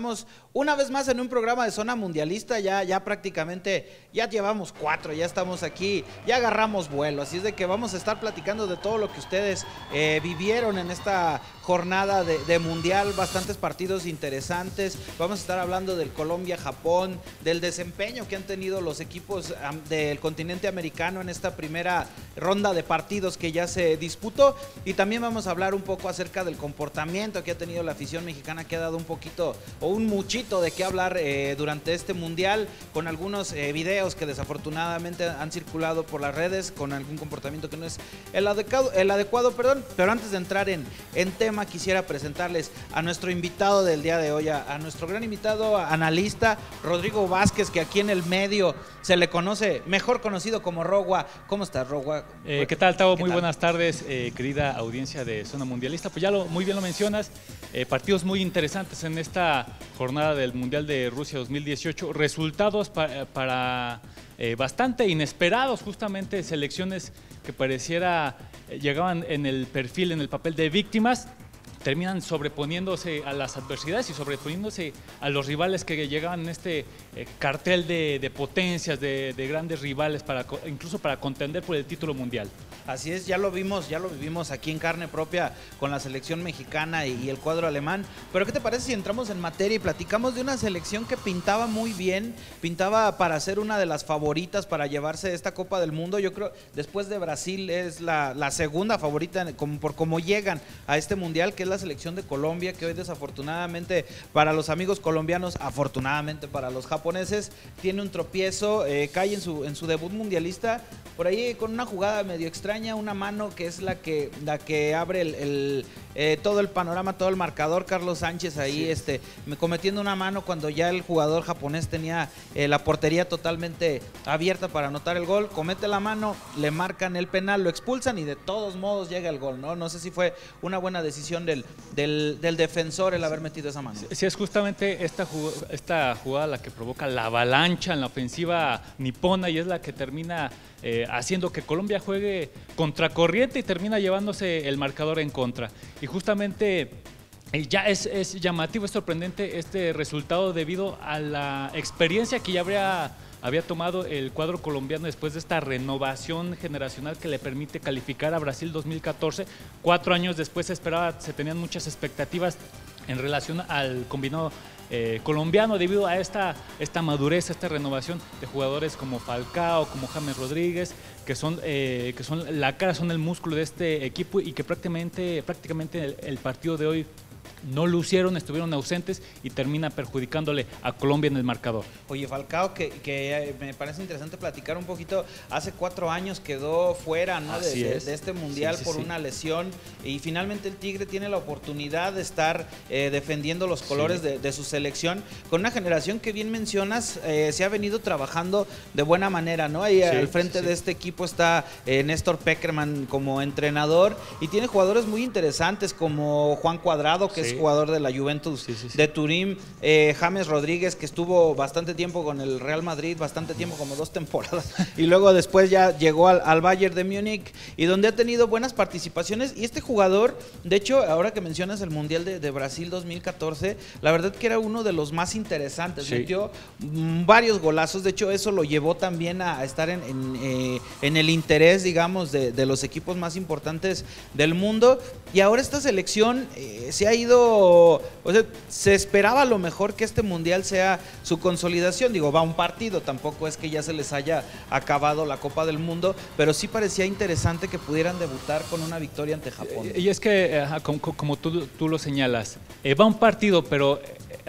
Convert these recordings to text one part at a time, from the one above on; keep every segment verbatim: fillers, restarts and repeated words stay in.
estamos una vez más en un programa de Zona Mundialista, ya, ya prácticamente, ya llevamos cuatro, ya estamos aquí, ya agarramos vuelo, así es de que vamos a estar platicando de todo lo que ustedes eh, vivieron en esta jornada de, de Mundial, bastantes partidos interesantes, vamos a estar hablando del Colombia-Japón, del desempeño que han tenido los equipos um, del continente americano en esta primera ronda de partidos que ya se disputó, y también vamos a hablar un poco acerca del comportamiento que ha tenido la afición mexicana, que ha dado un poquito o un muchito de qué hablar eh, durante este mundial, con algunos eh, videos que desafortunadamente han circulado por las redes con algún comportamiento que no es el adecuado, el adecuado perdón. Pero antes de entrar en, en tema, quisiera presentarles a nuestro invitado del día de hoy, a, a nuestro gran invitado, analista Rodrigo Vázquez, que aquí en el medio se le conoce, mejor conocido como Rogua. ¿Cómo estás, Rogua? Eh, ¿Qué tal, Tavo? ¿Qué muy tal? Buenas tardes, eh, querida audiencia de Zona Mundialista. Pues ya lo, muy bien lo mencionas, eh, partidos muy interesantes en esta jornada del Mundial de Rusia dos mil dieciocho, resultados pa para eh, bastante inesperados, justamente selecciones que pareciera eh, llegaban en el perfil, en el papel de víctimas, terminan sobreponiéndose a las adversidades y sobreponiéndose a los rivales que llegaban en este eh, cartel de, de potencias, de, de grandes rivales, para, incluso para contender por el título mundial. Así es, ya lo vimos, ya lo vivimos aquí en carne propia con la selección mexicana y, y el cuadro alemán. Pero ¿qué te parece si entramos en materia y platicamos de una selección que pintaba muy bien, pintaba para ser una de las favoritas para llevarse esta Copa del Mundo? Yo creo, después de Brasil, es la, la segunda favorita como, por cómo llegan a este mundial, que es la selección de Colombia, que hoy desafortunadamente para los amigos colombianos, afortunadamente para los japoneses, tiene un tropiezo, eh, cae en su, en su debut mundialista, por ahí con una jugada medio extraña, una mano que es la que, la que abre el, el, eh, todo el panorama, todo el marcador. Carlos Sánchez ahí sí. este, cometiendo una mano cuando ya el jugador japonés tenía eh, la portería totalmente abierta para anotar el gol, comete la mano, le marcan el penal, lo expulsan y de todos modos llega el gol, ¿no? No sé si fue una buena decisión del, del, del defensor el haber metido esa mano. Sí, es justamente esta jugada, esta jugada la que provoca la avalancha en la ofensiva nipona y es la que termina eh, haciendo que Colombia juegue contracorriente y termina llevándose el marcador en contra. Y justamente eh, ya es, es llamativo, es sorprendente este resultado debido a la experiencia que ya habría había tomado el cuadro colombiano después de esta renovación generacional que le permite calificar a Brasil dos mil catorce. Cuatro años después se esperaba, se tenían muchas expectativas en relación al combinado eh, colombiano debido a esta, esta madurez, esta renovación de jugadores como Falcao, como James Rodríguez, que son, eh, que son la cara, son el músculo de este equipo y que prácticamente, prácticamente el, el partido de hoy no lucieron, estuvieron ausentes y termina perjudicándole a Colombia en el marcador. Oye, Falcao, que, que me parece interesante platicar un poquito, hace cuatro años quedó fuera, ¿no? de, de, de este mundial sí, sí, por sí. una lesión, y finalmente el Tigre tiene la oportunidad de estar eh, defendiendo los colores sí. de, de su selección, con una generación que bien mencionas, eh, se ha venido trabajando de buena manera, ¿no? Ahí sí, al frente sí, de este equipo está eh, Néstor Pekerman como entrenador, y tiene jugadores muy interesantes como Juan Cuadrado, que sí. es jugador de la Juventus sí, sí, sí. de Turín, eh, James Rodríguez, que estuvo bastante tiempo con el Real Madrid, bastante tiempo, como dos temporadas, y luego después ya llegó al, al Bayern de Múnich, y donde ha tenido buenas participaciones. Y este jugador, de hecho, ahora que mencionas el Mundial de, de Brasil dos mil catorce, la verdad que era uno de los más interesantes, sí. metió mmm, varios golazos, de hecho eso lo llevó también a, a estar en, en, eh, en el interés, digamos, de, de los equipos más importantes del mundo. Y ahora esta selección eh, se ha ido, o sea, se esperaba a lo mejor que este mundial sea su consolidación, digo, va un partido, tampoco es que ya se les haya acabado la Copa del Mundo, pero sí parecía interesante que pudieran debutar con una victoria ante Japón. Y es que, como, como tú, tú lo señalas, eh, va un partido, pero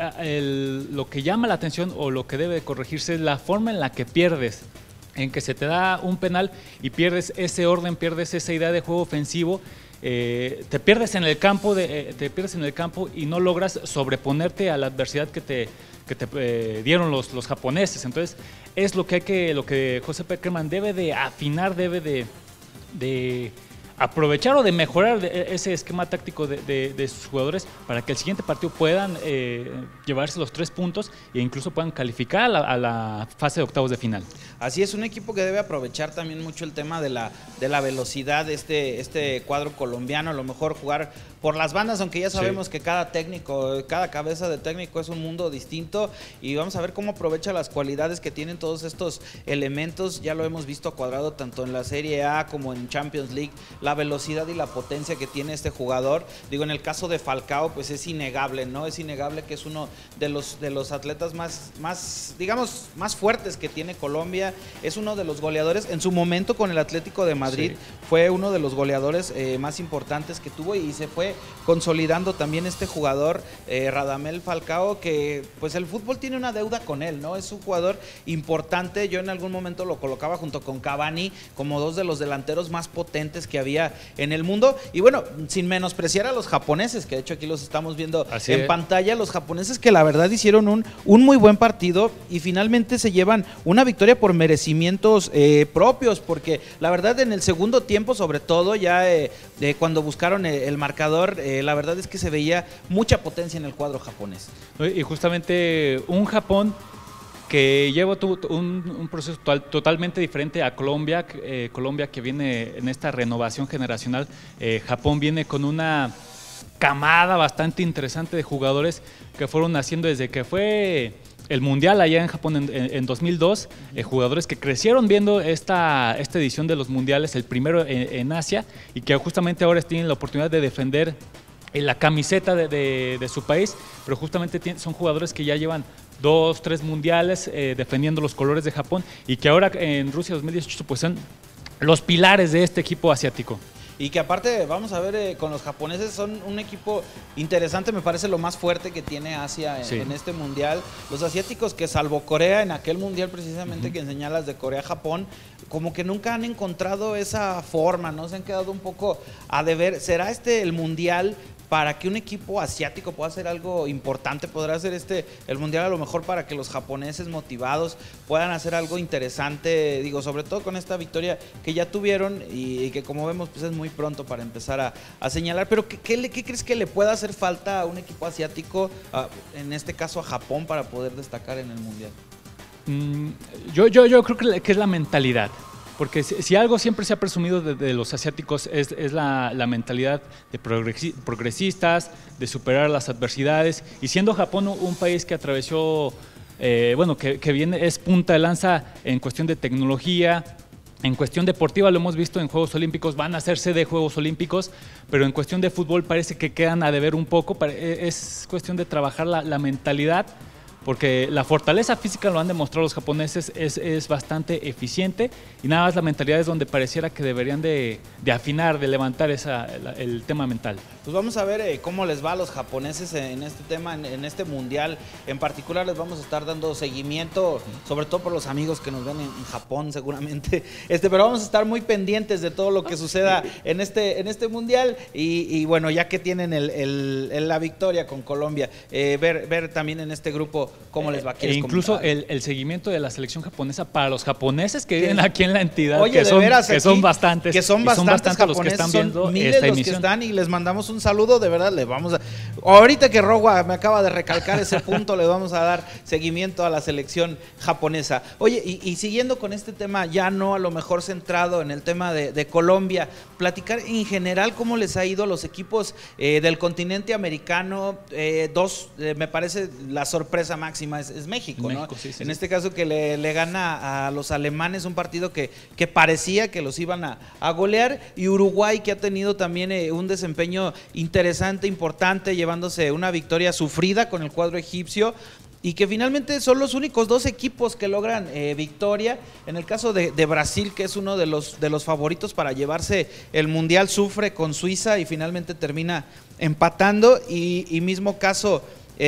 el, lo que llama la atención o lo que debe corregirse es la forma en la que pierdes, en que se te da un penal y pierdes ese orden, pierdes esa idea de juego ofensivo. Eh, te pierdes en el campo de, eh, te pierdes en el campo y no logras sobreponerte a la adversidad que te, que te eh, dieron los, los japoneses. Entonces es lo que hay que, lo que José Pekerman debe de afinar, debe de, de aprovechar o de mejorar de ese esquema táctico de, de, de sus jugadores para que el siguiente partido puedan eh, llevarse los tres puntos e incluso puedan calificar a la, a la fase de octavos de final. Así es, un equipo que debe aprovechar también mucho el tema de la, de la velocidad de este, este cuadro colombiano, a lo mejor jugar por las bandas, aunque ya sabemos sí. que cada técnico, cada cabeza de técnico es un mundo distinto, y vamos a ver cómo aprovecha las cualidades que tienen todos estos elementos. Ya lo hemos visto a Cuadrado tanto en la Serie A como en Champions League, la velocidad y la potencia que tiene este jugador. Digo, en el caso de Falcao, pues es innegable, ¿no? Es innegable que es uno de los, de los atletas más, más, digamos, más fuertes que tiene Colombia. Es uno de los goleadores, en su momento con el Atlético de Madrid, sí. fue uno de los goleadores eh, más importantes que tuvo, y se fue consolidando también este jugador, eh, Radamel Falcao, que pues el fútbol tiene una deuda con él, ¿no? Es un jugador importante. Yo en algún momento lo colocaba junto con Cavani como dos de los delanteros más potentes que había en el mundo, y bueno, sin menospreciar a los japoneses, que de hecho aquí los estamos viendo Así en es. pantalla, los japoneses que la verdad hicieron un, un muy buen partido y finalmente se llevan una victoria por merecimientos eh, propios, porque la verdad en el segundo tiempo, sobre todo ya eh, eh, cuando buscaron el, el marcador, eh, la verdad es que se veía mucha potencia en el cuadro japonés. Y justamente un Japón que lleva un, un proceso total, totalmente diferente a Colombia, eh, Colombia que viene en esta renovación generacional. eh, Japón viene con una camada bastante interesante de jugadores que fueron naciendo desde que fue el Mundial allá en Japón en, en, en dos mil dos, eh, jugadores que crecieron viendo esta, esta edición de los Mundiales, el primero en, en Asia, y que justamente ahora tienen la oportunidad de defender la camiseta de, de, de su país, pero justamente tienen, son jugadores que ya llevan dos, tres mundiales eh, defendiendo los colores de Japón, y que ahora en Rusia dos mil dieciocho pues son los pilares de este equipo asiático. Y que aparte, vamos a ver, eh, con los japoneses son un equipo interesante, me parece lo más fuerte que tiene Asia en, sí. en este mundial. Los asiáticos, que salvo Corea, en aquel mundial precisamente uh-huh. que señalas de Corea-Japón, como que nunca han encontrado esa forma, ¿no? Se han quedado un poco a deber. ¿Será este el mundial para que un equipo asiático pueda hacer algo importante? ¿Podrá ser este el mundial a lo mejor para que los japoneses motivados puedan hacer algo interesante? Digo, sobre todo con esta victoria que ya tuvieron y, y que como vemos pues es muy pronto para empezar a, a señalar. Pero ¿qué, qué, le, ¿qué crees que le pueda hacer falta a un equipo asiático, a, en este caso a Japón, para poder destacar en el mundial? Mm, yo, yo, yo creo que, que es la mentalidad. Porque si, si algo siempre se ha presumido de, de los asiáticos es, es la, la mentalidad de progresi, progresistas, de superar las adversidades. Y siendo Japón un país que atravesó, eh, bueno, que, que viene, es punta de lanza en cuestión de tecnología, en cuestión deportiva, lo hemos visto en Juegos Olímpicos, van a hacerse de Juegos Olímpicos, pero en cuestión de fútbol parece que quedan a deber un poco. Es cuestión de trabajar la, la mentalidad, porque la fortaleza física, lo han demostrado los japoneses, es, es bastante eficiente, y nada más la mentalidad es donde pareciera que deberían de, de afinar, de levantar esa, el, el tema mental. Pues vamos a ver eh, cómo les va a los japoneses en este tema, en, en este mundial. En particular les vamos a estar dando seguimiento, sobre todo por los amigos que nos ven en, en Japón seguramente, este, pero vamos a estar muy pendientes de todo lo que suceda en este, en este mundial, y, y bueno, ya que tienen el, el, el, la victoria con Colombia, eh, ver, ver también en este grupo cómo les va. E incluso el, el seguimiento de la selección japonesa para los japoneses que viven aquí en la entidad, Oye, que, son, veras, que aquí, son bastantes, que son bastantes, son bastantes los que están viendo son miles esta los emisión. Que están, y les mandamos un saludo, de verdad, le vamos a... Ahorita que Rogua me acaba de recalcar ese punto, le vamos a dar seguimiento a la selección japonesa. Oye, y, y siguiendo con este tema, ya no a lo mejor centrado en el tema de, de Colombia, platicar en general cómo les ha ido a los equipos eh, del continente americano. Eh, dos, eh, me parece la sorpresa máxima es, es México, México, ¿no? Sí, sí, en sí. este caso que le, le gana a los alemanes un partido que, que parecía que los iban a, a golear, y Uruguay, que ha tenido también eh, un desempeño interesante, importante, llevándose una victoria sufrida con el cuadro egipcio, y que finalmente son los únicos dos equipos que logran eh, victoria. En el caso de, de Brasil, que es uno de los, de los favoritos para llevarse el mundial, sufre con Suiza y finalmente termina empatando, y, y mismo caso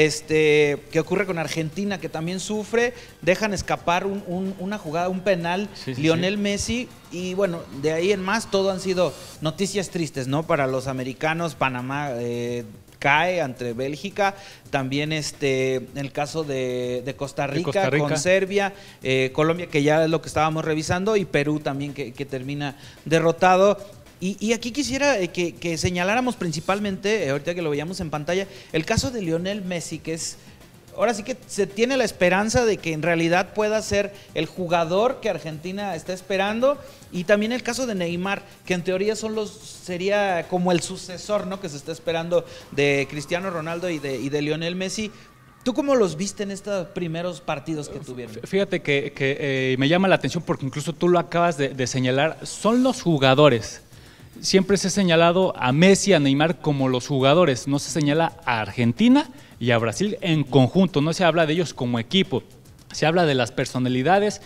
Este, que ocurre con Argentina, que también sufre, dejan escapar un, un, una jugada, un penal, sí, sí, Lionel sí. Messi, y bueno, de ahí en más todo han sido noticias tristes, ¿no? Para los americanos. Panamá eh, cae ante Bélgica, también este, en el caso de, de, Costa Rica, de Costa Rica con Serbia, eh, Colombia, que ya es lo que estábamos revisando, y Perú también que, que termina derrotado. Y, y aquí quisiera que, que señaláramos principalmente, ahorita que lo veíamos en pantalla, el caso de Lionel Messi, que es, ahora sí que se tiene la esperanza de que en realidad pueda ser el jugador que Argentina está esperando, y también el caso de Neymar, que en teoría son los, sería como el sucesor, ¿no?, que se está esperando de Cristiano Ronaldo y de, y de Lionel Messi. ¿Tú cómo los viste en estos primeros partidos que tuvieron? Fíjate que, que eh, me llama la atención porque incluso tú lo acabas de, de señalar, son los jugadores. Siempre se ha señalado a Messi, a Neymar como los jugadores, no se señala a Argentina y a Brasil en conjunto, no se habla de ellos como equipo, se habla de las personalidades.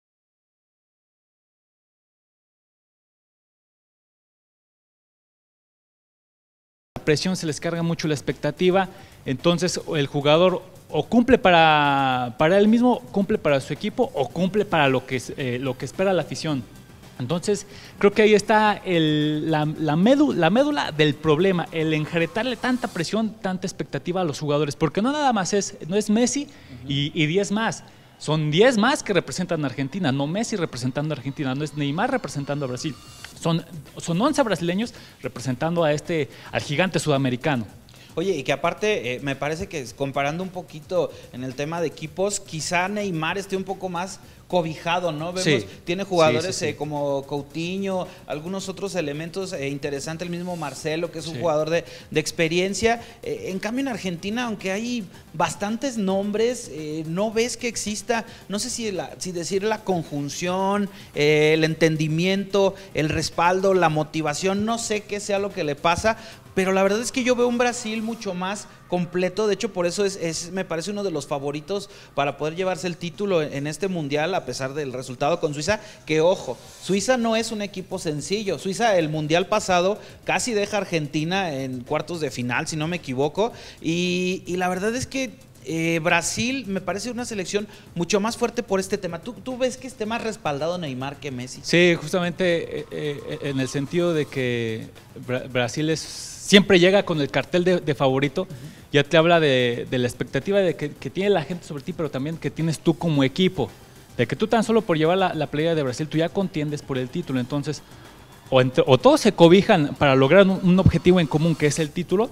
La presión, se les carga mucho la expectativa, entonces el jugador o cumple para, para él mismo, cumple para su equipo o cumple para lo que, eh, lo que espera la afición. Entonces, creo que ahí está el, la, la, médula, la médula del problema, el enjaretarle tanta presión, tanta expectativa a los jugadores, porque no nada más es, no es Messi uh-huh. y, y diez más, son diez más que representan a Argentina, no Messi representando a Argentina, no es Neymar representando a Brasil, son, son once brasileños representando a este, al gigante sudamericano. Oye, y que aparte, eh, me parece que comparando un poquito en el tema de equipos, quizá Neymar esté un poco más cobijado, ¿no? Vemos, sí, tiene jugadores sí, sí, sí. Eh, como Coutinho, algunos otros elementos eh, interesantes, el mismo Marcelo, que es un sí. jugador de, de experiencia. Eh, en cambio, en Argentina, aunque hay bastantes nombres, eh, no ves que exista, no sé si, la, si decir la conjunción, eh, el entendimiento, el respaldo, la motivación, no sé qué sea lo que le pasa, pero la verdad es que yo veo un Brasil mucho más completo. De hecho, por eso es, es me parece uno de los favoritos para poder llevarse el título en este mundial, a pesar del resultado con Suiza, que ojo, Suiza no es un equipo sencillo. Suiza el mundial pasado casi deja a Argentina en cuartos de final, si no me equivoco, y, y la verdad es que Eh, Brasil me parece una selección mucho más fuerte por este tema. ¿Tú, tú ves que esté más respaldado Neymar que Messi? Sí, justamente eh, eh, en el sentido de que Bra Brasil es, siempre llega con el cartel de, de favorito, uh-huh. ya te habla de, de la expectativa de que, que tiene la gente sobre ti, pero también que tienes tú como equipo, de que tú tan solo por llevar la, la playera de Brasil, tú ya contiendes por el título. Entonces, o, entre, o todos se cobijan para lograr un, un objetivo en común, que es el título,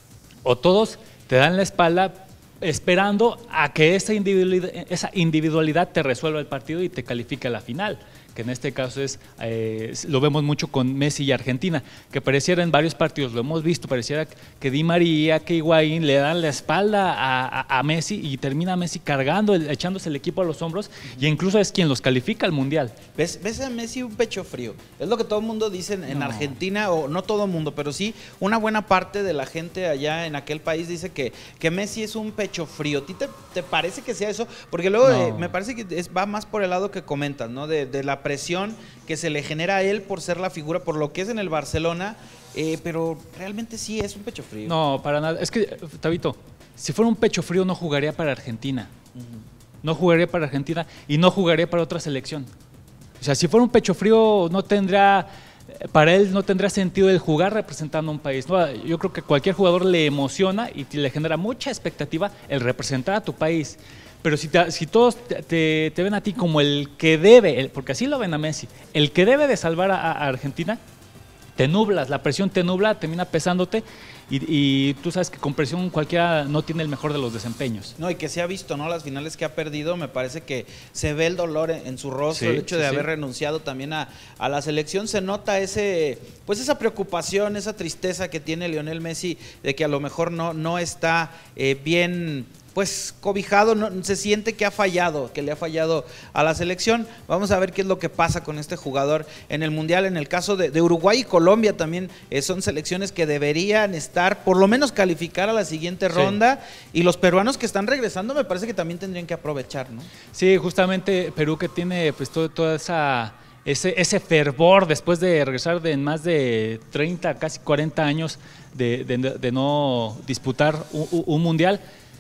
o todos te dan la espalda esperando a que esa individualidad, esa individualidad te resuelva el partido y te califique a la final, que en este caso es, eh, lo vemos mucho con Messi y Argentina, que pareciera en varios partidos, lo hemos visto, pareciera que Di María, que Higuaín le dan la espalda a, a, a Messi y termina Messi cargando, el, echándose el equipo a los hombros, y incluso es quien los califica al Mundial. ¿Ves, ves a Messi un pecho frío? Es lo que todo el mundo dice en, en no. Argentina, o no todo el mundo, pero sí una buena parte de la gente allá en aquel país dice que, que Messi es un pecho frío. ¿A ti te, te parece que sea eso? Porque luego no. eh, me parece que es, va más por el lado que comentas, ¿no? De, de la presión que se le genera a él por ser la figura, por lo que es en el Barcelona, eh, pero realmente sí es un pecho frío. No, para nada. Es que, Tabito, si fuera un pecho frío no jugaría para Argentina. Uh-huh. No jugaría para Argentina y no jugaría para otra selección. O sea, si fuera un pecho frío no tendría, para él no tendría sentido el jugar representando a un país. No, yo creo que cualquier jugador le emociona y le genera mucha expectativa el representar a tu país. Pero si, te, si todos te, te, te ven a ti como el que debe, el, porque así lo ven a Messi, el que debe de salvar a, a Argentina, te nublas, la presión te nubla, termina pesándote y, y tú sabes que con presión cualquiera no tiene el mejor de los desempeños. No, y que se ha visto, ¿no? Las finales que ha perdido, me parece que se ve el dolor en, en su rostro, sí, el hecho sí, de sí. haber renunciado también a, a la selección, se nota ese, pues esa preocupación, esa tristeza que tiene Lionel Messi de que a lo mejor no, no está eh, bien, pues cobijado, no, se siente que ha fallado, que le ha fallado a la selección. Vamos a ver qué es lo que pasa con este jugador en el Mundial. En el caso de, de Uruguay y Colombia también eh, son selecciones que deberían estar, por lo menos calificar a la siguiente ronda, sí. y los peruanos que están regresando me parece que también tendrían que aprovechar, ¿no? Sí, justamente Perú, que tiene pues todo, toda esa... Ese, ese fervor después de regresar de más de treinta, casi cuarenta años de, de, de no disputar un, un mundial,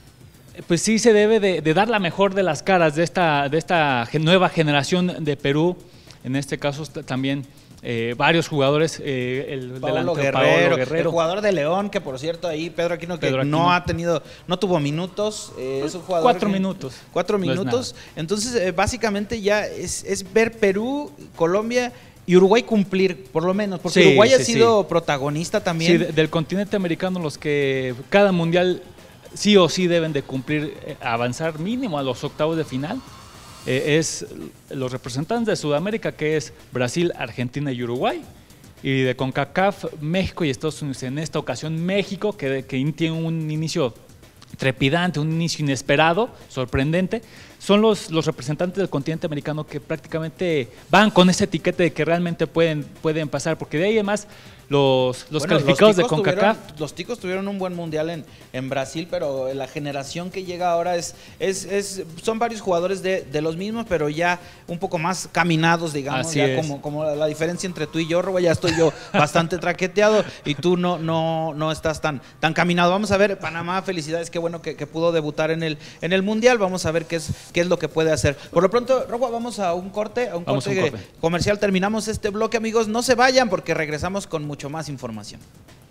pues sí se debe de, de dar la mejor de las caras de esta, de esta nueva generación de Perú. En este caso también eh, varios jugadores, eh, el Paolo Guerrero, Paolo Guerrero, el jugador de León, que por cierto ahí Pedro Aquino, que Pedro Aquino. no ha tenido, no tuvo minutos, eh, es un jugador cuatro que, minutos, cuatro minutos, no entonces eh, básicamente ya es, es ver Perú, Colombia y Uruguay cumplir, por lo menos, porque sí, Uruguay sí, ha sido sí. protagonista también. Sí, de, del continente americano, los que cada mundial sí o sí deben de cumplir, eh, avanzar mínimo a los octavos de final, eh, es los representantes de Sudamérica, que es Brasil, Argentina y Uruguay, y de CONCACAF, México y Estados Unidos. En esta ocasión México, que, que tiene un inicio trepidante, un inicio inesperado, sorprendente, son los, los representantes del continente americano que prácticamente van con ese etiquete de que realmente pueden, pueden pasar, porque de ahí además los, los bueno, calificados los de CONCACAF. Tuvieron, los ticos tuvieron un buen mundial en, en Brasil, pero la generación que llega ahora es, es, es son varios jugadores de, de los mismos, pero ya un poco más caminados, digamos. Así ya es. como, como la, la diferencia entre tú y yo, Robo, ya estoy yo bastante traqueteado y tú no, no, no estás tan, tan caminado. Vamos a ver, Panamá, felicidades, qué bueno que, que pudo debutar en el, en el mundial. Vamos a ver qué es, qué es lo que puede hacer. Por lo pronto, Robo, vamos a un corte, a un corte, un corte comercial. Terminamos este bloque, amigos. No se vayan porque regresamos con mucho más información.